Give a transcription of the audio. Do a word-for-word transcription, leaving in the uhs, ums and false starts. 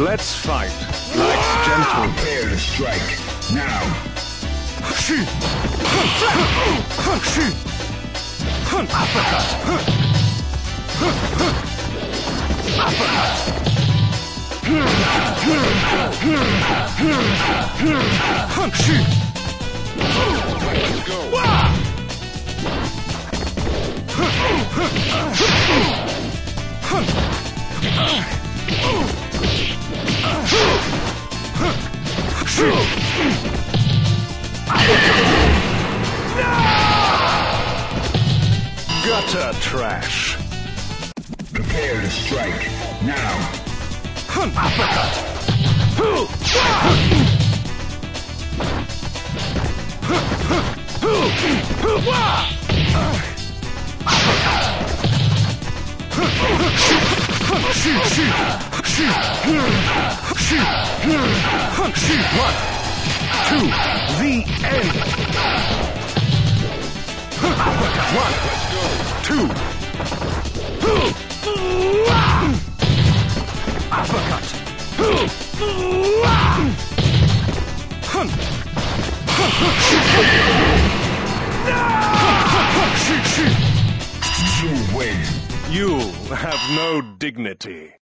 Let's fight like gentlemen. Prepare to strike now. Shi! Shi! Uppercut! Uppercut! Shi! Let's go! Gutter trash. Prepare to strike now. Uppercut. Shoot, shoot, shoot, shoot, shoot, one, two, the end. One, two, uppercut. You win. You have no dignity.